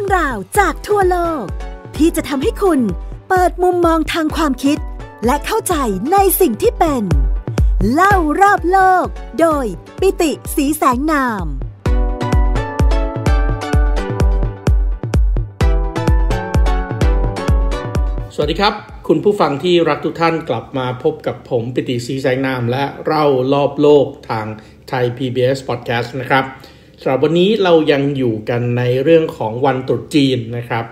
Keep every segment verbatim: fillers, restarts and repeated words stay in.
รื่องราวจากทั่วโลกที่จะทำให้คุณเปิดมุมมองทางความคิดและเข้าใจในสิ่งที่เป็นเล่ารอบโลกโดยปิติ ศรีแสงนามสวัสดีครับคุณผู้ฟังที่รักทุกท่านกลับมาพบกับผมปิติ ศรีแสงนามและเล่ารอบโลกทางไทย พี บี เอส Podcast นะครับสำหรับวันนี้เรายังอยู่กันในเรื่องของวันตรุษจีนนะครับ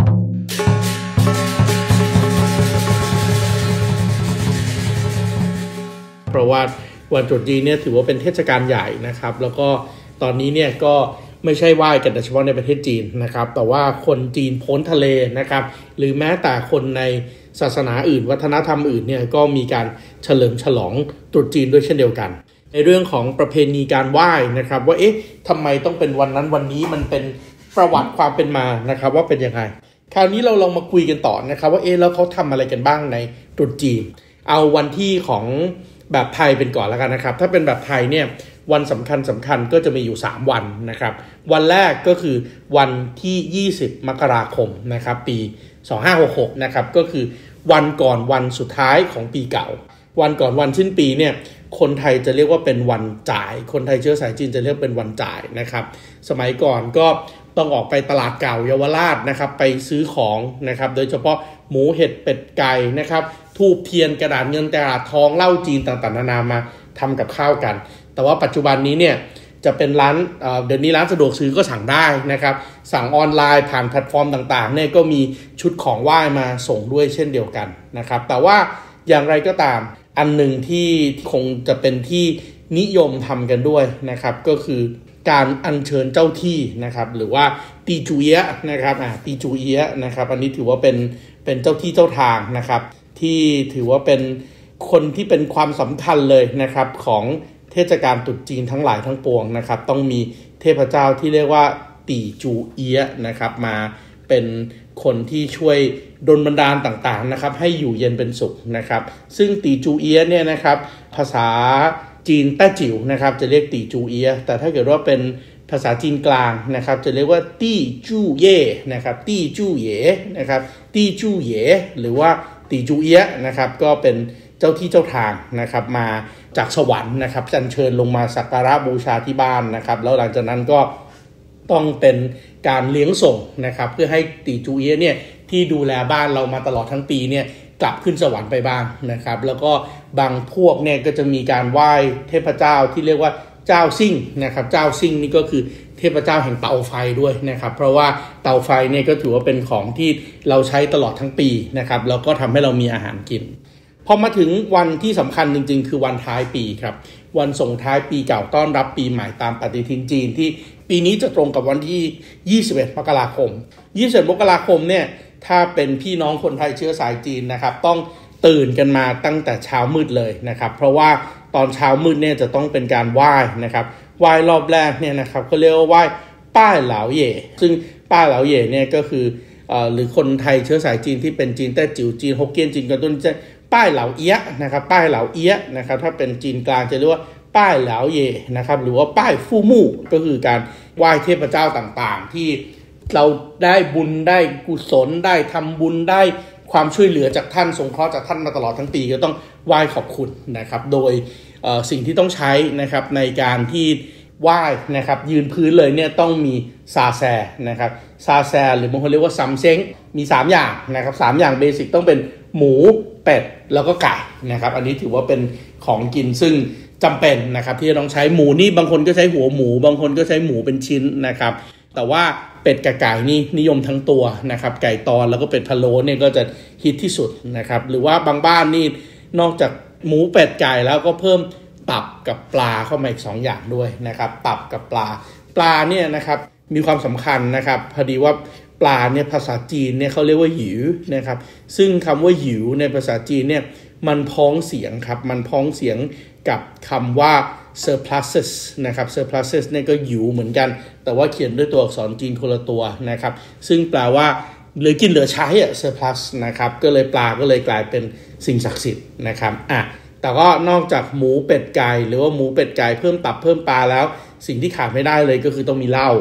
เพราะว่าวันตรุษจีนเนี่ยถือว่าเป็นเทศกาลใหญ่นะครับแล้วก็ตอนนี้เนี่ยก็ไม่ใช่ไหว้กันแต่เฉพาะในประเทศจีนนะครับแต่ว่าคนจีนพ้นทะเลนะครับหรือแม้แต่คนในศาสนาอื่นวัฒนธรรมอื่นเนี่ยก็มีการเฉลิมฉลองตรุษจีนด้วยเช่นเดียวกันในเรื่องของประเพณีการไหว้นะครับว่าเอ๊ะทำไมต้องเป็นวันนั้นวันนี้มันเป็นประวัติความเป็นมานะครับว่าเป็นยังไงคราวนี้เราลองมาคุยกันต่อนะครับว่าเอ๊ะแล้วเขาทำอะไรกันบ้างในตรุษจีนเอาวันที่ของแบบไทยเป็นก่อนแล้วกันนะครับถ้าเป็นแบบไทยเนี่ยวันสำคัญสำคัญก็จะมีอยู่สามวันนะครับวันแรกก็คือวันที่ยี่สิบมกราคมนะครับปีสองพันห้าร้อยหกสิบหกนะครับก็คือวันก่อนวันสุดท้ายของปีเก่าวันก่อนวันสิ้นปีเนี่ยคนไทยจะเรียกว่าเป็นวันจ่ายคนไทยเชื้อสายจีนจะเรียกเป็นวันจ่ายนะครับสมัยก่อนก็ต้องออกไปตลาดเก่าเยาวราชนะครับไปซื้อของนะครับโดยเฉพาะหมูเห็ดเป็ดไก่นะครับธูปเทียนกระดาษเงินกระดาษทองเหล้าจีนต่างๆนานามาทำกับข้าวกันแต่ว่าปัจจุบันนี้เนี่ยจะเป็นร้านเอ่อเดี๋ยวนี้ร้านสะดวกซื้อก็สั่งได้นะครับสั่งออนไลน์ผ่านแพลตฟอร์มต่างๆเนี่ยก็มีชุดของไหว้มาส่งด้วยเช่นเดียวกันนะครับแต่ว่าอย่างไรก็ตามอันหนึ่งที่คงจะเป็นที่นิยมทำกันด้วยนะครับก็คือการอัญเชิญเจ้าที่นะครับหรือว่าตีจูเอียะนะครับอ่าตีจูเอียะนะครับอันนี้ถือว่าเป็นเป็นเจ้าที่เจ้าทางนะครับที่ถือว่าเป็นคนที่เป็นความสำคัญเลยนะครับของเทศกาลตรุษจีนทั้งหลายทั้งปวงนะครับต้องมีเทพเจ้าที่เรียกว่าตีจูเอียะนะครับมาเป็นคนที่ช่วยดลบันดาลต่างๆนะครับให้อยู่เย็นเป็นสุขนะครับซึ่งตีจูเอียะเนี่ยนะครับภาษาจีนแต้จิ๋วนะครับจะเรียกตีจูเอียะแต่ถ้าเกิดว่าเป็นภาษาจีนกลางนะครับจะเรียกว่าตี้จู่เย่นะครับตี้จู่เย่นะครับตี้จู่เย่หรือว่าตีจูเอียะนะครับก็เป็นเจ้าที่เจ้าทางนะครับมาจากสวรรค์นะครับอัญเชิญลงมาสักการะบูชาที่บ้านนะครับแล้วหลังจากนั้นก็ต้องเป็นการเลี้ยงส่งนะครับเพื่อให้ตีจูเอียะเนี่ยที่ดูแลบ้านเรามาตลอดทั้งปีเนี่ยกลับขึ้นสวรรค์ไปบ้างนะครับแล้วก็บางพวกเนี่ยก็จะมีการไหว้เทพเจ้าที่เรียกว่าเจ้าซิ่งนะครับเจ้าซิ่งนี่ก็คือเทพเจ้าแห่งเตาไฟด้วยนะครับเพราะว่าเตาไฟเนี่ยก็ถือว่าเป็นของที่เราใช้ตลอดทั้งปีนะครับแล้วก็ทำให้เรามีอาหารกินพอมาถึงวันที่สำคัญจริงๆคือวันท้ายปีครับวันส่งท้ายปีเก่าต้อนรับปีใหม่ตามปฏิทินจีนที่ปีนี้จะตรงกับวันที่ยี่สิบเอ็ดมกราคมยี่สิบเอ็ดมกราคมเนี่ยถ้าเป็นพี่น้องคนไทยเชื้อสายจีนนะครับต้องตื่นกันมาตั้งแต่เช้ามืดเลยนะครับเพราะว่าตอนเช้ามืดเนี่ยจะต้องเป็นการไหว้นะครับไหว้รอบแรกเนี่ยนะครับก็เรียกว่าไหว้ป้ายเหลาเย่ซึ่งป้ายเหลาเย่เนี่ยก็คือเอ่อหรือคนไทยเชื้อสายจีนที่เป็นจีนแต้จิ๋วจีนฮกเกี้ยนจีนกันต้นจะป้ายเหลาเอี้ยนะครับป้ายเหลาเอี้ยนะครับถ้าเป็นจีนกลางจะเรียกว่าป้ายเหลาเย่นะครับหรือว่าป้ายฟู่มู่ก็คือการไหว้เทพเจ้าต่างๆที่เราได้บุญได้กุศลได้ทำบุญได้ความช่วยเหลือจากท่านสงเคราะห์จากท่านมาตลอดทั้งปีก็ต้องไหว้ขอบคุณนะครับโดยเอ่อสิ่งที่ต้องใช้นะครับในการที่ไหว้นะครับยืนพื้นเลยเนี่ยต้องมีซาแซนะครับซาแซหรือบางคนเรียกว่าซัมเซ้งมีสามอย่างนะครับสามอย่างเบสิกต้องเป็นหมูเป็ดแล้วก็ไก่นะครับอันนี้ถือว่าเป็นของกินซึ่งจำเป็นนะครับที่จะต้องใช้หมูนี่บางคนก็ใช้หัวหมูบางคนก็ใช้หมูเป็นชิ้นนะครับแต่ว่าเป็ดกับไก่นี่นิยมทั้งตัวนะครับไก่ตอนแล้วก็เป็ดพะโล้เนี่ยก็จะฮิตที่สุดนะครับหรือว่าบางบ้านนี่นอกจากหมูเป็ดไก่แล้วก็เพิ่มตับกับปลาเข้ามาอีกสองอย่างด้วยนะครับตับกับปลาปลาเนี่ยนะครับมีความสำคัญนะครับพอดีว่าปลาเนี่ยภาษาจีนเนี่ยเขาเรียกว่าหยิวนะครับซึ่งคำว่าหยิวในภาษาจีนเนี่ยมันพ้องเสียงครับมันพ้องเสียงกับคำว่า surpluses นะครับ surpluses เนี่ยก็หยิวเหมือนกันแต่ว่าเขียนด้วยตัวอักษรจีนคนละตัวนะครับซึ่งแปลว่าเหลือกินเหลือใช้อะ surplus นะครับก็เลยปลาก็เลยกลายเป็นสิ่งศักดิ์สิทธิ์นะครับอ่ะแต่ก็นอกจากหมูเป็ดไก่หรือว่าหมูเป็ดไก่เพิ่มตับเพิ่มปลาแล้วสิ่งที่ขาดไม่ได้เลยก็คือต้องมีเหล้า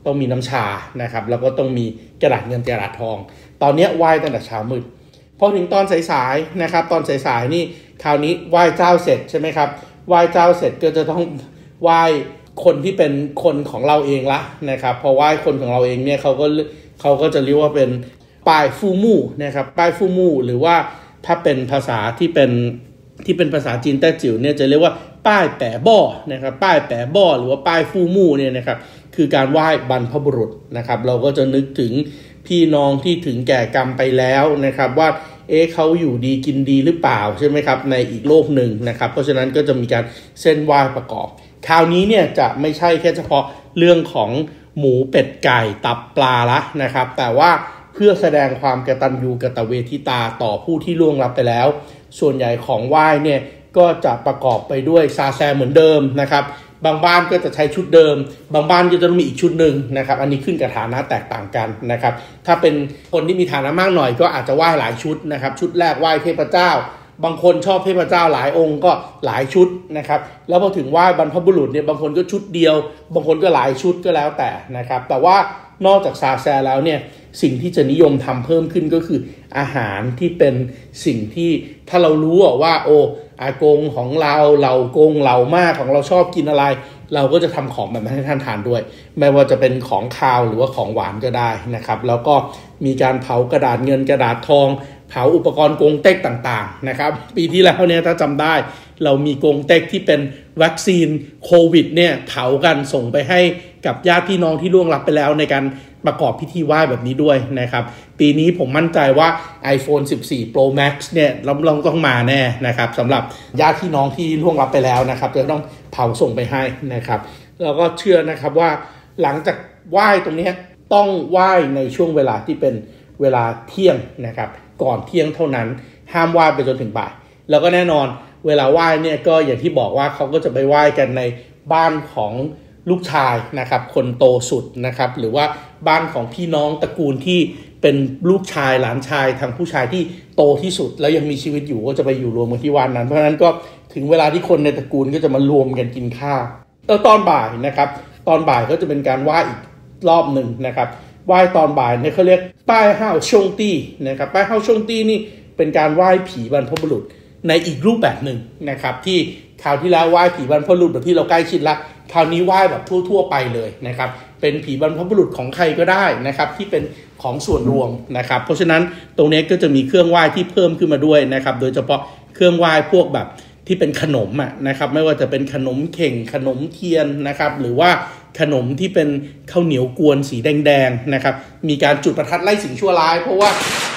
ต้องมีน้ำชานะครับแล้วก็ต้องมีกระดาษเงินกระดาษทองตอนนี้ไหว้ตั้งแต่เช้ามืดพอถึงตอนสายๆนะครับตอนสายๆนี่คราวนี้ไหว้เจ้าเสร็จใช่ไหมครับไหว้เจ้าเสร็จก็จะต้องไหว้คนที่เป็นคนของเราเองละนะครับพอไหว้คนของเราเองเนี่ยเขาก็เขาก็จะเรียกว่าเป็นปายฟูมู่นะครับปายฟูมู่หรือว่าถ้าเป็นภาษาที่เป็นที่เป็นภาษาจีนแต้จิ๋วเนี่ยจะเรียกว่าป้ายแปะบ่อนะครับป้ายแปะบ่อหรือว่าป้ายฟูมู่เนี่ยนะครับคือการไหว้บรรพบุรุษนะครับเราก็จะนึกถึงพี่น้องที่ถึงแก่กรรมไปแล้วนะครับว่าเอ๊ะเขาอยู่ดีกินดีหรือเปล่าใช่ไหมครับในอีกโลกหนึ่งนะครับเพราะฉะนั้นก็จะมีการเส้นไหว้ประกอบคราวนี้เนี่ยจะไม่ใช่แค่เฉพาะเรื่องของหมูเป็ดไก่ตับปลาละนะครับแต่ว่าเพื่อแสดงความกตัญญูกตเวทิตาต่อผู้ที่ล่วงลับไปแล้วส่วนใหญ่ของไหว้เนี่ยก็จะประกอบไปด้วยซาแซเหมือนเดิมนะครับบางบ้านก็จะใช้ชุดเดิมบางบ้านก็จะมีอีกชุดหนึ่งนะครับอันนี้ขึ้นกับฐานะแตกต่างกันนะครับถ้าเป็นคนที่มีฐานะมากหน่อยก็อาจจะไหว้หลายชุดนะครับชุดแรกไหว้เทพเจ้าบางคนชอบเทพเจ้าหลายองค์ก็หลายชุดนะครับแล้วพอถึงไหว้บรรพบุรุษเนี่ยบางคนก็ชุดเดียวบางคนก็หลายชุดก็แล้วแต่นะครับแต่ว่านอกจากซาแซแล้วเนี่ยสิ่งที่จะนิยมทำเพิ่มขึ้นก็คืออาหารที่เป็นสิ่งที่ถ้าเรารู้ว่าโออากงของเราเหล่ากงเหล่ามากของเราชอบกินอะไรเราก็จะทำของแบบนั้นให้ท่านทานด้วยไม่ว่าจะเป็นของคาวหรือว่าของหวานก็ได้นะครับแล้วก็มีการเผากระดาษเงินกระดาษทองเผาอุปกรณ์กงเต็กต่างๆนะครับปีที่แล้วเนี่ยถ้าจำได้เรามีกงเต็กที่เป็นวัคซีนโควิดเนี่ยเผากันส่งไปให้กับญาติพี่น้องที่ล่วงลับไปแล้วในการประกอบพิธีไหว้แบบนี้ด้วยนะครับปีนี้ผมมั่นใจว่า iPhone สิบสี่ Pro Max เนี่ยรับรองต้องมาแน่นะครับสำหรับญาติพี่น้องที่ล่วงลับไปแล้วนะครับจะต้องเผาส่งไปให้นะครับแล้วก็เชื่อนะครับว่าหลังจากไหว้ตรงนี้ต้องไหว้ในช่วงเวลาที่เป็นเวลาเที่ยงนะครับก่อนเที่ยงเท่านั้นห้ามไหว้ไปจนถึงบ่ายแล้วก็แน่นอนเวลาไหว้เนี่ยก็อย่างที่บอกว่าเขาก็จะไปไหว้กันในบ้านของลูกชายนะครับคนโตสุดนะครับหรือว่าบ้านของพี่น้องตระกูลที่เป็นลูกชายหลานชายทางผู้ชายที่โตที่สุดแล้วยังมีชีวิตอยู่ก็จะไปอยู่รวมกันที่วันนั้นเพราะฉะนั้นก็ถึงเวลาที่คนในตระกูลก็จะมารวมกันกินข้าวแล้วตอนบ่ายนะครับตอนบ่ายก็จะเป็นการไหว้อีกรอบหนึ่งนะครับไหว้ตอนบ่ายเนี่ยเขาเรียกป้ายห้าวชงตี้นะครับป้ายห้าวชงตี้นี่เป็นการไหว้ผีบรรพบุรุษในอีกรูปแบบหนึ่งนะครับที่คราวที่แล้วไหว้ผีบรรพบุรุษแบบที่เราใกล้ชิดละคราวนี้ไหว้แบบทั่วๆไปเลยนะครับเป็นผีบรรพบุรุษของใครก็ได้นะครับที่เป็นของส่วนรวมนะครับเพราะฉะนั้นตรงนี้ก็จะมีเครื่องไหว้ที่เพิ่มขึ้นมาด้วยนะครับโดยเฉพาะเครื่องไหว้พวกแบบที่เป็นขนมอ่ะนะครับไม่ว่าจะเป็นขนมเข่งขนมเทียนนะครับหรือว่าขนมที่เป็นข้าวเหนียวกวนสีแดงๆนะครับมีการจุดประทัดไล่สิ่งชั่วร้ายเพราะว่า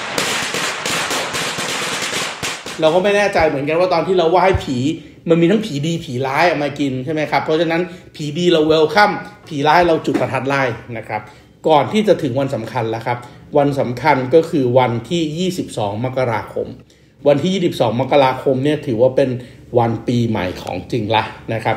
เราก็ไม่แน่ใจเหมือนกันว่าตอนที่เราไหว้ผีมันมีทั้งผีดีผีร้ายออกมากินใช่ไหมครับเพราะฉะนั้นผีดีเราเวลคัมผีร้ายเราจุดประทัดไล่นะครับก่อนที่จะถึงวันสำคัญแล้วครับวันสำคัญก็คือวันที่ยี่สิบสองมกราคมวันที่ยี่สิบสองมกราคมเนี่ยถือว่าเป็นวันปีใหม่ของจริงละนะครับ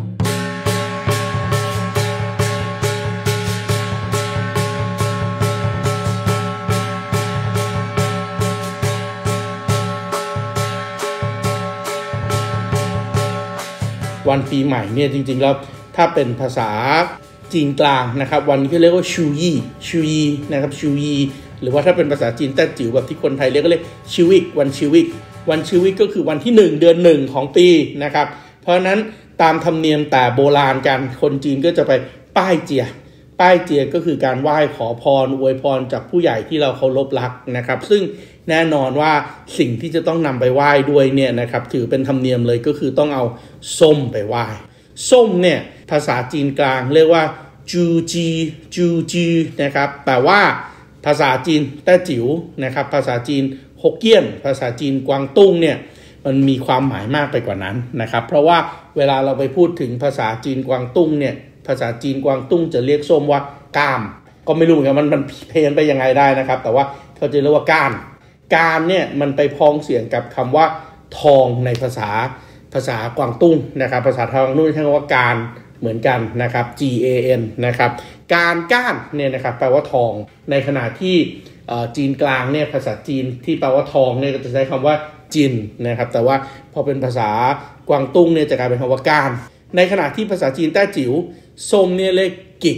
วันปีใหม่เนี่ยจริงๆแล้วถ้าเป็นภาษาจีนกลางนะครับวันนี้เขาเรียกว่าชูยี่ชูยี่นะครับชูยี่หรือว่าถ้าเป็นภาษาจีนแต้จิ๋วแบบที่คนไทยเรียกก็เรียกชิวิกวันชิวิกวันชิวิกก็คือวันที่หนึ่งเดือนหนึ่งของปีนะครับเพราะฉะนั้นตามธรรมเนียมแต่โบราณกันคนจีนก็จะไปป้ายเจียป้ายเจียก็คือการไหว้ขอพรอวยพรจากผู้ใหญ่ที่เราเคารพรักนะครับซึ่งแน่นอนว่าสิ่งที่จะต้องนำไปไหว้ด้วยเนี่ยนะครับถือเป็นธรรมเนียมเลยก็คือต้องเอาส้มไปไหว้ส้มเนี่ยภาษาจีนกลางเรียกว่าจูจีจูจีนะครับแต่ว่าภาษาจีนแต้จิ๋วนะครับภาษาจีนฮกเกี้ยนภาษาจีนกวางตุ้งเนี่ยมันมีความหมายมากไปกว่านั้นนะครับเพราะว่าเวลาเราไปพูดถึงภาษาจีนกวางตุ้งเนี่ยภาษาจีนกวางตุ้งจะเรียกส้มว่าก้ามก็ไม่รู้เหมือนกันมันมันเพี้ยนไปยังไงได้นะครับแต่ว่าเขาจะเรียกว่าก้านการเนี่ยมันไปพ้องเสียงกับคำว่าทองในภาษาภาษากวางตุ้งนะครับภาษาทางนู้นใช้คำว่าการเหมือนกันนะครับ G A N นะครับการก้านเนี่ยนะครับแปลว่าทองในขณะที่จีนกลางเนี่ยภาษาจีนที่แปลว่าทองเนี่ยก็จะใช้คำว่าจินนะครับแต่ว่าพอเป็นภาษากวางตุ้งเนี่ยจะกลายเป็นคำว่าก้านในขณะที่ภาษาจีนแต้จิ๋วส้มเนี่ยเรียกกิก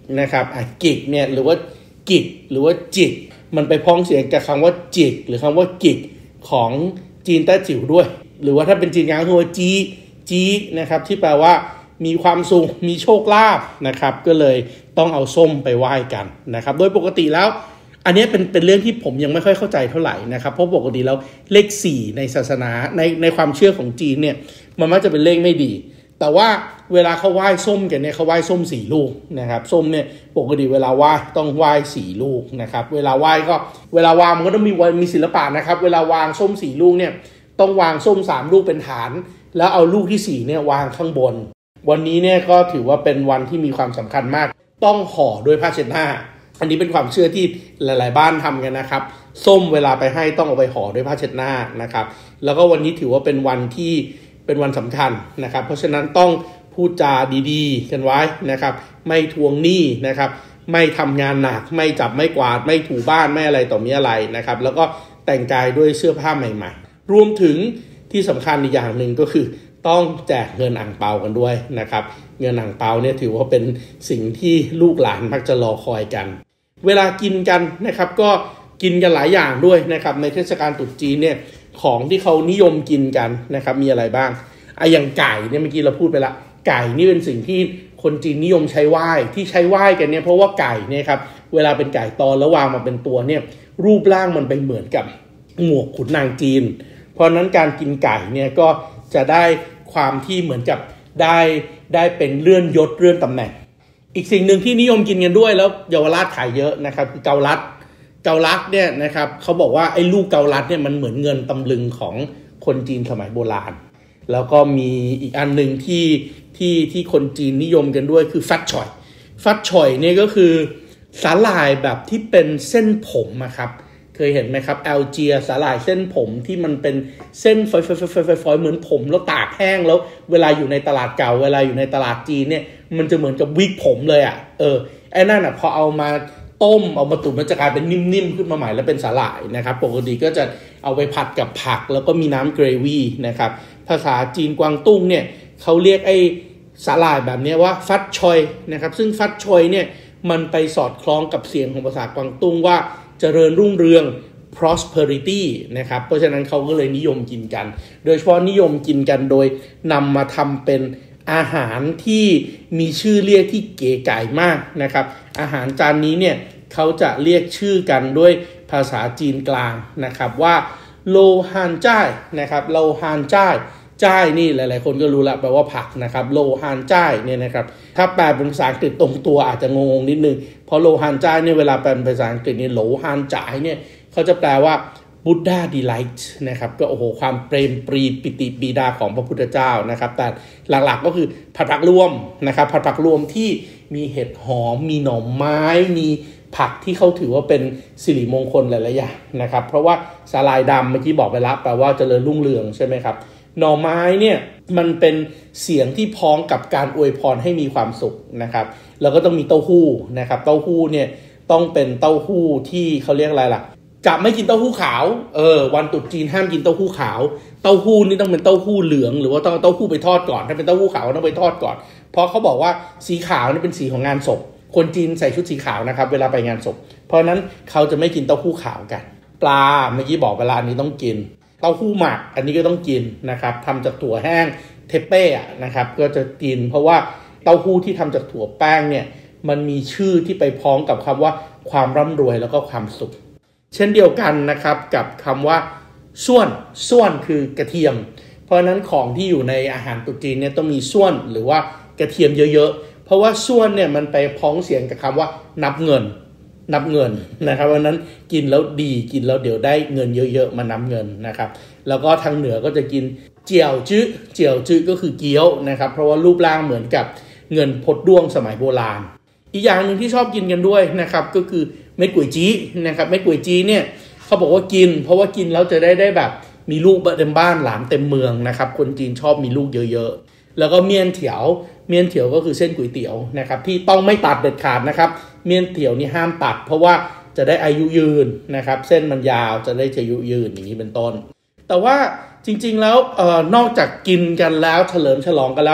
นะครับอ่ะกิกเนี่ยหรือว่ากิกหรือว่าจิกมันไปพ้องเสียงกับคำว่าจิกหรือคำว่ากิกของจีนแต้จิ๋วด้วยหรือว่าถ้าเป็นจีนกลางก็คือว่าจีจีนะครับที่แปลว่ามีความสุขมีโชคลาภนะครับก็เลยต้องเอาส้มไปไหว้กันนะครับโดยปกติแล้วอันนี้เป็นเป็นเรื่องที่ผมยังไม่ค่อยเข้าใจเท่าไหร่นะครับเพราะปกติแล้วเลขสี่ในศาสนาในในความเชื่อของจีนเนี่ยมันมักจะเป็นเลขไม่ดีแต่ว่าเวลาเขาไหว้ส้มกันเนี่ยเขาไหว้ส้มสี่ลูกนะครับส้มเนี่ยปกติเวลาไหว้ต้องไหว้สี่ลูกนะครับเวลาไหว้ก็เวลาวางมันก็ต้องมีมีศิลปะนะครับเวลาวางส้มสี่ลูกเนี่ยต้องวางส้มสามลูกเป็นฐานแล้วเอาลูกที่สี่เนี่ยวางข้างบนวันนี้เนี่ยก็ถือว่าเป็นวันที่มีความสำคัญมากต้องห่อด้วยผ้าเช็ดหน้าอันนี้เป็นความเชื่อที่หลายๆบ้านทำกันนะครับส้มเวลาไปให้ต้องเอาไปห่อด้วยผ้าเช็ดหน้านะครับแล้วก็วันนี้ถือว่าเป็นวันที่เป็นวันสำคัญนะครับเพราะฉะนั้นต้องพูดจาดีๆกันไว้นะครับไม่ทวงหนี้นะครับไม่ทำงานหนักไม่จับไม่กวาดไม่ถูบ้านไม่อะไรต่อมีอะไรนะครับแล้วก็แต่งกายด้วยเสื้อผ้าใหม่ๆรวมถึงที่สำคัญอีกอย่างหนึ่งก็คือต้องแจกเงินอั่งเปากันด้วยนะครับเงินอั่งเปาเนี่ยถือว่าเป็นสิ่งที่ลูกหลานมักจะรอคอยกันเวลากินกันนะครับก็กินกันหลายอย่างด้วยนะครับในเทศกาลตรุษจีนเนี่ยของที่เขานิยมกินกันนะครับมีอะไรบ้างไอ้อย่างไก่เนี่ยเมื่อกี้เราพูดไปละไก่นี่เป็นสิ่งที่คนจีนนิยมใช้ไหว้ที่ใช้ไหว้กันเนี่ยเพราะว่าไก่เนี่ยครับเวลาเป็นไก่ตอนแล้ววางมาเป็นตัวเนี่ยรูปร่างมันไปเหมือนกับหมวกขุนนางจีนเพราะนั้นการกินไก่เนี่ยก็จะได้ความที่เหมือนกับได้ได้เป็นเลื่อนยศเลื่อนตำแหน่งอีกสิ่งหนึ่งที่นิยมกินกันด้วยแล้วเยาวราชขายเยอะนะครับคือเกาลัดเกาลัดเนี่ยนะครับเขาบอกว่าไอ้ลูกเกาลัดเนี่ยมันเหมือนเงินตำลึงของคนจีนสมัยโบราณแล้วก็มีอีกอันหนึ่งที่ที่ที่คนจีนนิยมกันด้วยคือฟัดฉ่อยฟัดฉ่อยเนี่ยก็คือสาหร่ายแบบที่เป็นเส้นผมนะครับเคยเห็นไหมครับแอลเจียสาหร่ายเส้นผมที่มันเป็นเส้นฝอยๆๆๆๆเหมือนผมแล้วตากแห้งแล้วเวลาอยู่ในตลาดเก่าเวลาอยู่ในตลาดจีนเนี่ยมันจะเหมือนกับวิกผมเลยอ่ะเออไอ้นั่นอ่ะพอเอามาต้มเอามาตุ๋นมันจะกลายเป็นนิ่มๆขึ้นมาใหม่แล้วเป็นสาหร่ายนะครับปกติก็จะเอาไปผัดกับผักแล้วก็มีน้ำเกรวี่นะครับภาษาจีนกวางตุ้งเนี่ยเขาเรียกไอ้สาหร่ายแบบนี้ว่าฟัดชอยนะครับซึ่งฟัดชอยเนี่ยมันไปสอดคล้องกับเสียงของภาษากวางตุ้งว่าเจริญรุ่งเรือง prosperity นะครับเพราะฉะนั้นเขาก็เลยนิยมกินกันโดยเฉพาะนิยมกินกันโดยนำมาทำเป็นอาหารที่มีชื่อเรียกที่เก๋ไก๋มากนะครับอาหารจานนี้เนี่ยเขาจะเรียกชื่อกันด้วยภาษาจีนกลางนะครับว่าโลฮานจ้ายนะครับโลฮานจ้ายจ้ายนี่หลายๆคนก็รู้ละแปลว่าผักนะครับโลฮานจ้ายเนี่ยนะครับถ้าแปลเป็นภาษาอังกฤษตรงตัวอาจจะงงๆนิดนึงเพราะโลฮานจ้ายเนี่ยเวลาแปลเป็นภาษาอังกฤษเนี่ยโลฮานจ้ายเนี่ยเขาจะแปลว่าบุดดาดีไลท์นะครับก็โอ้โหความเปรมปรีปิติปีดาของพระพุทธเจ้านะครับแต่หลักๆก็คือผัดผักรวมนะครับผัดผักรวมที่มีเห็ดหอมมีหน่อไม้มีผักที่เขาถือว่าเป็นสิริมงคลหลายๆอย่างนะครับเพราะว่าสาหร่ายดำเมื่อกี้บอกไปแล้วแปลว่าเจริญรุ่งเรืองใช่ไหมครับหน่อไม้เนี่ยมันเป็นเสียงที่พ้องกับการอวยพรให้มีความสุขนะครับแล้วก็ต้องมีเต้าหู้นะครับเต้าหู้เนี่ยต้องเป็นเต้าหู้ที่เขาเรียกอะไรล่ะจะไม่กินเต้าหู้ขาวเออวันตรุษจีนห้ามกินเต้าหู้ขาวเต้าหู้นี่ต้องเป็นเต้าหู้เหลืองหรือว่าต้องเอาเต้าหู้ไปทอดก่อนถ้าเป็นเต้าหู้ขาวต้องไปทอดก่อนเพราะเขาบอกว่าสีขาวนี่เป็นสีของงานศพคนจีนใส่ชุดสีขาวนะครับเวลาไปงานศพเพราะนั้นเขาจะไม่กินเต้าหู้ขาวกันปลาเมื่อกี้บอกเวลานี้ต้องกินเต้าหู้หมักอันนี้ก็ต้องกินนะครับทำจากถั่วแห้งเทเป้นะครับก็จะกินเพราะว่าเต้าหู้ที่ทำจากถั่วแป้งเนี่ยมันมีชื่อที่ไปพ้องกับคำว่าความร่ำรวยแล้วก็ความสุขเช่นเดียวกันนะครับกับคำว่าส่วนส่วนคือกระเทียมเพราะนั้นของที่อยู่ในอาหารตรุษจีนเนี่ยต้องมีส่วนหรือว่ากระเทียมเยอะๆเพราะว่าส่วนเนี่ยมันไปพ้องเสียงกับคำว่านับเงินนับเงินนะครับเพราะนั้นกินแล้วดีกินแล้วเดี๋ยวได้เงินเยอะๆมานับเงินนะครับแล้วก็ทางเหนือก็จะกินเจียวจื้อเจียวจื้อก็คือเกี๊ยวนะครับเพราะว่ารูปร่างเหมือนกับเงินพดด้วงสมัยโบราณอีกอย่างหนึ่งที่ชอบกินกันด้วยนะครับก็คือเม็ดก๋วยจี้นะครับเม็ดก๋วยจี้เนี่ยเขาบอกว่ากินเพราะว่ากินแล้วจะได้ได้แบบมีลูกเต็มบ้านหลานเต็มเมืองนะครับคนจีนชอบมีลูกเยอะๆแล้วก็เมี่ยนเถียวเมี่ยนเถียวก็คือเส้นก๋วยเตี๋ยวนะครับที่ต้องไม่ตัดเด็ดขาดนะครับเมี่ยนเถียวนี่ห้ามตัดเพราะว่าจะได้อายุยืนนะครับเส้นมันยาวจะได้อายุยืนอย่างนี้เป็นต้นแต่ว่าจริงๆแล้วเอ่อนอกจากกินกันแล้วเฉลิมฉลองกันแล้ว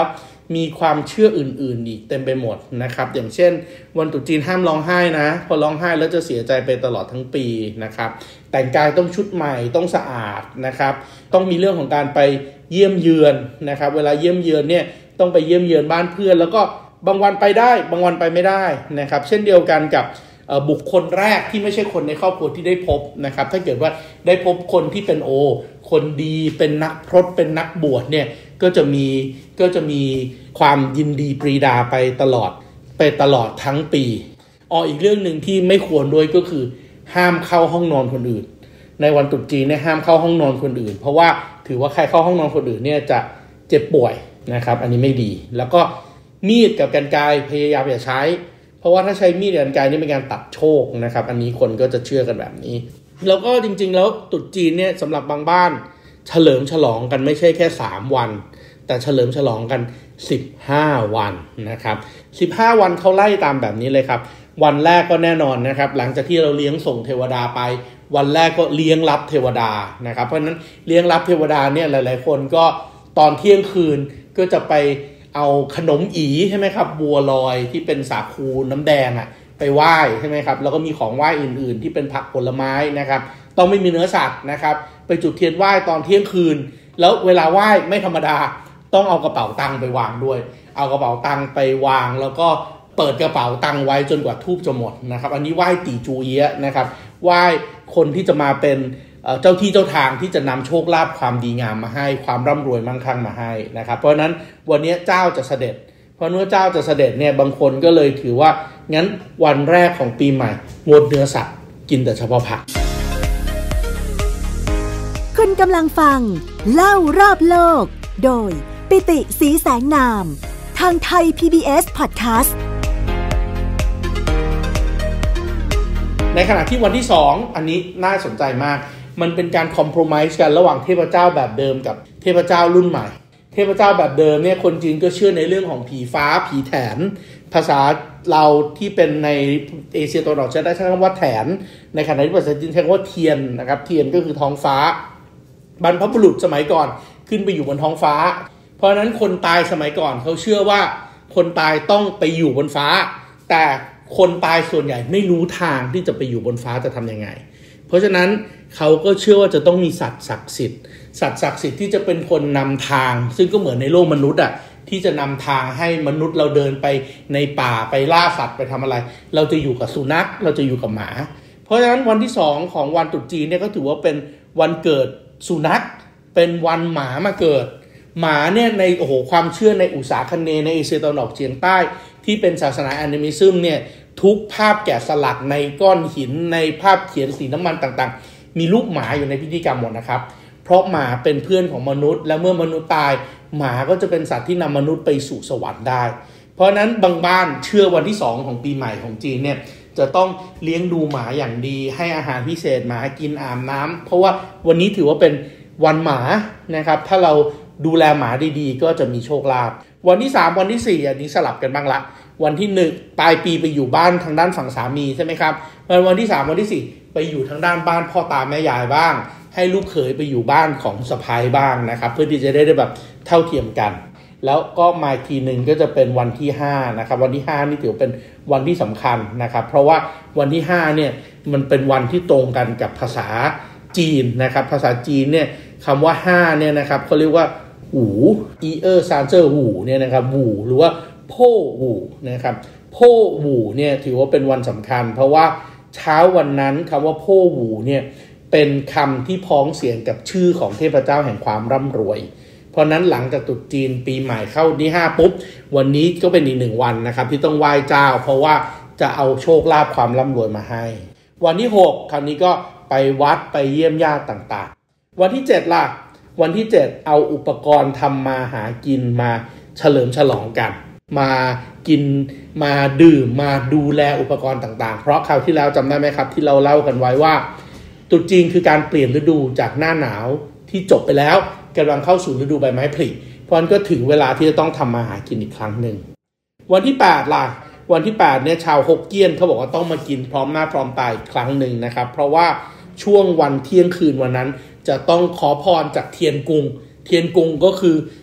มีความเชื่ออื่นๆอีกเต็มไปหมดนะครับอย่างเช่นวันตรุษจีนห้ามร้องไห้นะพอร้องไห้แล้วจะเสียใจไปตลอดทั้งปีนะครับแต่งกายต้องชุดใหม่ต้องสะอาดนะครับต้องมีเรื่องของการไปเยี่ยมเยือนนะครับเวลาเยี่ยมเยือนเนี่ยต้องไปเยี่ยมเยือนบ้านเพื่อนแล้วก็บางวันไปได้บางวันไปไม่ได้นะครับเช่นเดียวกันกับบุคคลแรกที่ไม่ใช่คนในครอบครัวที่ได้พบนะครับถ้าเกิดว่าได้พบคนที่เป็นโอคนดีเป็นนักพรตเป็นนักบวชเนี่ยก็จะมีก็จะมีความยินดีปรีดาไปตลอดไปตลอดทั้งปีอ๋ออีกเรื่องนึงที่ไม่ควรด้วยก็คือห้ามเข้าห้องนอนคนอื่นในวันตรุษจีนเนี่ยห้ามเข้าห้องนอนคนอื่นเพราะว่าถือว่าใครเข้าห้องนอนคนอื่นเนี่ยจะเจ็บป่วยนะครับอันนี้ไม่ดีแล้วก็มีดกับกรรไกรพยายามอย่าใช้เพราะว่าถ้าใช้มีดกับกรรไกรนี่เป็นการตัดโชคนะครับอันนี้คนก็จะเชื่อกันแบบนี้แล้วก็จริงๆแล้วตรุษจีนเนี่ยสำหรับบางบ้านเฉลิมฉลองกันไม่ใช่แค่สามวันแต่เฉลิมฉลองกันสิบห้าวันนะครับสิบห้าวันเขาไล่ตามแบบนี้เลยครับวันแรกก็แน่นอนนะครับหลังจากที่เราเลี้ยงส่งเทวดาไปวันแรกก็เลี้ยงรับเทวดานะครับเพราะฉะนั้นเลี้ยงรับเทวดาเนี่ยหลายๆคนก็ตอนเที่ยงคืนก็จะไปเอาขนมอีใช่ไหมครับบัวลอยที่เป็นสาคูน้ำแดงอ่ะไปไหว้ใช่ไหมครับแล้วก็มีของไหว้อื่นๆที่เป็นผักผลไม้นะครับต้องไม่มีเนื้อสัตว์นะครับไปจุดเทียนไหว้ตอนเที่ยงคืนแล้วเวลาไหว้ไม่ธรรมดาต้องเอากระเป๋าตังค์ไปวางด้วยเอากระเป๋าตังค์ไปวางแล้วก็เปิดกระเป๋าตังค์ไว้จนกว่าธูปจะหมดนะครับอันนี้ไหว้ตีจูเอียะนะครับไหว้คนที่จะมาเป็นเจ้าที่เจ้าทางที่จะนำโชคลาภความดีงามมาให้ความร่ำรวยมั่งคั่งมาให้นะครับเพราะฉะนั้นวันนี้เจ้าจะเสด็จเพราะเมื่อเจ้าจะเสด็จเนี่ยบางคนก็เลยถือว่างั้นวันแรกของปีใหม่งดเนื้อสัตว์กินแต่เฉพาะผักคุณกำลังฟังเล่ารอบโลกโดยปิติศรีแสงนามทางไทย พี บี เอส Podcast ในขณะที่วันที่สองอันนี้น่าสนใจมากมันเป็นการคอมโพรไมซ์กันระหว่างเทพเจ้าแบบเดิมกับเทพเจ้ารุ่นใหม่เทพเจ้าแบบเดิมเนี่ยคนจีนก็เชื่อในเรื่องของผีฟ้าผีแถนภาษาเราที่เป็นในเอเชียตะวันออกใช้ได้ใช้คำว่าแถนในขณะที่ภาษาจีนใช้คำว่าเทียนนะครับเทียนก็คือท้องฟ้าบรรพบุรุษสมัยก่อนขึ้นไปอยู่บนท้องฟ้าเพราะฉะนั้นคนตายสมัยก่อนเขาเชื่อว่าคนตายต้องไปอยู่บนฟ้าแต่คนตายส่วนใหญ่ไม่รู้ทางที่จะไปอยู่บนฟ้าจะทำยังไงเพราะฉะนั้นเขาก็เชื่อว่าจะต้องมีสัตว์ศักดิ์สิทธิ์สัตว์ศักดิ์สิทธิ์ที่จะเป็นคนนำทางซึ่งก็เหมือนในโลกมนุษย์อ่ะที่จะนำทางให้มนุษย์เราเดินไปในป่าไปล่าสัตว์ไปทำอะไรเราจะอยู่กับสุนัขเราจะอยู่กับหมาเพราะฉะนั้นวันที่สองของวันตรุษจีนเนี่ยก็ถือว่าเป็นวันเกิดสุนัขเป็นวันหมามาเกิดหมาเนี่ยในโอ้โหความเชื่อในอุษาคเนย์ในเอเชียตะวันออกเฉียงใต้ที่เป็นศาสนาแอนิมิซึมเนี่ยทุกภาพแกะสลักในก้อนหินในภาพเขียนสีน้ำมันต่างๆมีรูปหมาอยู่ในพิธีกรรมหมดนะครับเพราะหมาเป็นเพื่อนของมนุษย์และเมื่อมนุษย์ตายหมาก็จะเป็นสัตว์ที่นำมนุษย์ไปสู่สวรรค์ได้เพราะนั้นบางบ้านเชื่อวันที่สองของปีใหม่ของจีนเนี่ยจะต้องเลี้ยงดูหมาอย่างดีให้อาหารพิเศษหมากินอาบน้ำเพราะว่าวันนี้ถือว่าเป็นวันหมานะครับถ้าเราดูแลหมาดีๆก็จะมีโชคลาภวันที่สามวันที่สี่อันนี้สลับกันบ้างละวันที่หนึ่งปลายปีไปอยู่บ้านทางด้านฝั่งสามีใช่ไหมครับวันที่สามวันที่สี่ไปอยู่ทางด้านบ้านพ่อตาแม่ยายบ้างให้ลูกเขยไปอยู่บ้านของสะใภ้บ้างนะครับเพื่อที่จะได้ได้แบบเท่าเทียมกันแล้วก็มาทีหนึ่งก็จะเป็นวันที่ห้านะครับวันที่ห้านี่ถือเป็นวันที่สำคัญนะครับเพราะว่าวันที่ห้าเนี่ยมันเป็นวันที่ตรงกันกับภาษาจีนนะครับภาษาจีนเนี่ยคำว่าห้าเนี่ยนะครับเขาเรียกว่าหูอีเออร์ซานเซอร์หูเนี่ยนะครับหูหรือว่าโพหูนะครับโพหูเนี่ยถือว่าเป็นวันสำคัญเพราะว่าเช้าวันนั้นคำว่าโพหูเนี่ยเป็นคำที่พ้องเสียงกับชื่อของเทพเจ้าแห่งความร่ำรวยเพราะนั้นหลังจากตรุษจีนปีใหม่เข้าที่ห้าปุ๊บวันนี้ก็เป็นอีกหนึ่งวันนะครับที่ต้องไหว้เจ้าเพราะว่าจะเอาโชคลาภความร่ำรวยมาให้วันที่หกคราวนี้ก็ไปวัดไปเยี่ยมญาติต่างๆวันที่เจ็ดล่ะวันที่เจ็ดเอาอุปกรณ์ทำมาหากินมาเฉลิมฉลองกันมากินมาดื่มมาดูแลอุปกรณ์ต่างๆเพราะคราวที่แล้วจำได้ไหมครับที่เราเล่ากันไว้ว่าตรุษจีนคือการเปลี่ยนฤดูจากหน้าหนาวที่จบไปแล้วกำลังเข้าสู่ฤดูใบไม้ผลิเพราะนั้นก็ถึงเวลาที่จะต้องทำมาหากินอีกครั้งหนึ่งวันที่แปดล่ะวันที่แปดเนี่ยชาวฮกเกี้ยนเขาบอกว่าต้องมากินพร้อมหน้าพร้อมตาอีกครั้งหนึ่งนะครับเพราะว่าช่วงวันเที่ยงคืนวันนั้นจะต้องขอพรจากเทียนกุงเทียนกุงก็คือ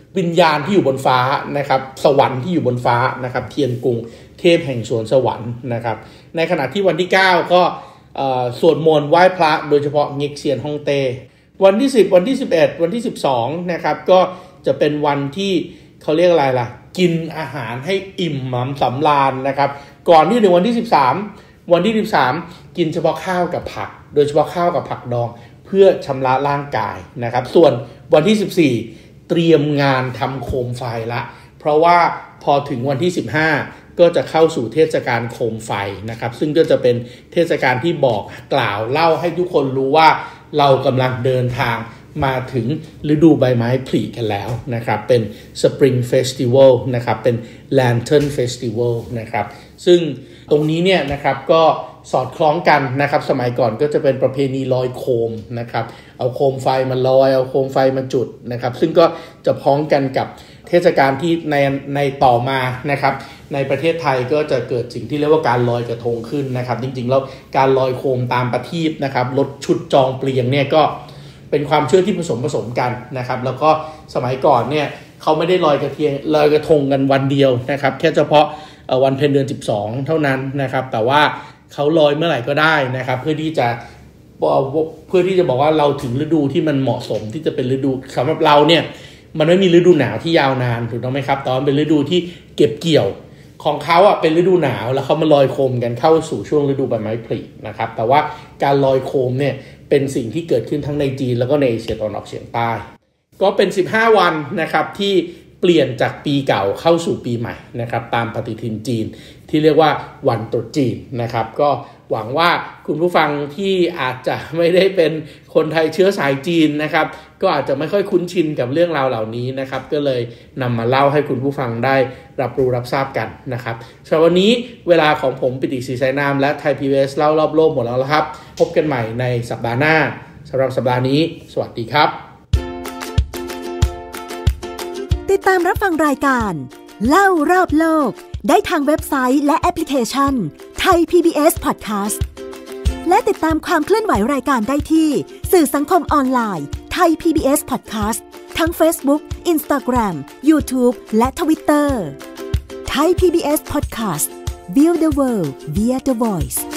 วิญญาณที่อยู่บนฟ้านะครับสวรรค์ที่อยู่บนฟ้านะครับเทียนกุงเทพแห่งสวนสวรรค์นะครับในขณะที่วันที่เก้าก็สวดมนต์ไหว้พระโดยเฉพาะเง็กเซียนฮ่องเต้วันที่สิบวันที่สิบเอ็ดวันที่สิบสองนะครับก็จะเป็นวันที่เขาเรียกอะไรล่ะกินอาหารให้อิ่มหนำสำราญนะครับก่อนที่ถึงวันที่สิบสามวันที่สิบสามกินเฉพาะข้าวกับผักโดยเฉพาะข้าวกับผักดองเพื่อชำระร่างกายนะครับส่วนวันที่สิบสี่เตรียมงานทำโคมไฟละเพราะว่าพอถึงวันที่สิบห้าก็จะเข้าสู่เทศกาลโคมไฟนะครับซึ่งก็จะเป็นเทศกาลที่บอกกล่าวเล่าให้ทุกคนรู้ว่าเรากำลังเดินทางมาถึงฤดูใบไม้ผลิกันแล้วนะครับเป็น Spring Festival นะครับเป็น Lantern Festival นะครับซึ่งตรงนี้เนี่ยนะครับก็สอดคล้องกันนะครับสมัยก่อนก็จะเป็นประเพณีลอยโคมนะครับเอาโคมไฟมาลอยเอาโคมไฟมาจุดนะครับซึ่งก็จะพ้องกันกับเทศกาลที่ในในต่อมานะครับในประเทศไทยก็จะเกิดสิ่งที่เรียกว่าการลอยกระทงขึ้นนะครับจริงๆแล้วการลอยโคมตามประทีปนะครับรถชุดจองเปลียงเนี่ยก็เป็นความเชื่อที่ผสมผสมกันนะครับแล้วก็สมัยก่อนเนี่ยเขาไม่ได้ลอยกระเทียงลอยกระทงกันวันเดียวนะครับแค่เฉพาะวันเพ็ญเดือนสิบสองเท่านั้นนะครับแต่ว่าเขาลอยเมื่อไหร่ก็ได้นะครับเพื่อที่จะเพื่อที่จะบอกว่าเราถึงฤดูที่มันเหมาะสมที่จะเป็นฤดูสำหรับเราเนี่ยมันไม่มีฤดูหนาวที่ยาวนานถูกต้องไหมครับตอนเป็นฤดูที่เก็บเกี่ยวของเขาอ่ะเป็นฤดูหนาวแล้วเขามาลอยโคมกันเข้าสู่ช่วงฤดูใบไม้ผลินะครับแต่ว่าการลอยโคมเนี่ยเป็นสิ่งที่เกิดขึ้นทั้งในจีนแล้วก็ในเอเชียตะวันออกเฉียงใต้ก็เป็นสิบห้าวันนะครับที่เปลี่ยนจากปีเก่าเข้าสู่ปีใหม่นะครับตามปฏิทินจีนที่เรียกว่าวันตรุษจีนนะครับก็หวังว่าคุณผู้ฟังที่อาจจะไม่ได้เป็นคนไทยเชื้อสายจีนนะครับก็อาจจะไม่ค่อยคุ้นชินกับเรื่องราวเหล่านี้นะครับก็เลยนำมาเล่าให้คุณผู้ฟังได้รับรู้รับทราบกันนะครับสำหรับวันนี้เวลาของผมปิติ ศรีสายนามและไทย พี บี เอส เล่ารอบโลกหมดแล้วละครับพบกันใหม่ในสัปดาห์หน้าสำหรับสัปดาห์นี้สวัสดีครับติดตามรับฟังรายการเล่ารอบโลกได้ทางเว็บไซต์และแอปพลิเคชัน Thai พี บี เอส Podcast และติดตามความเคลื่อนไหวรายการได้ที่สื่อสังคมออนไลน์ Thai พี บี เอส Podcast ทั้ง Facebook, Instagram, YouTube และ Twitter Thai พี บี เอส Podcast Build the World via the Voice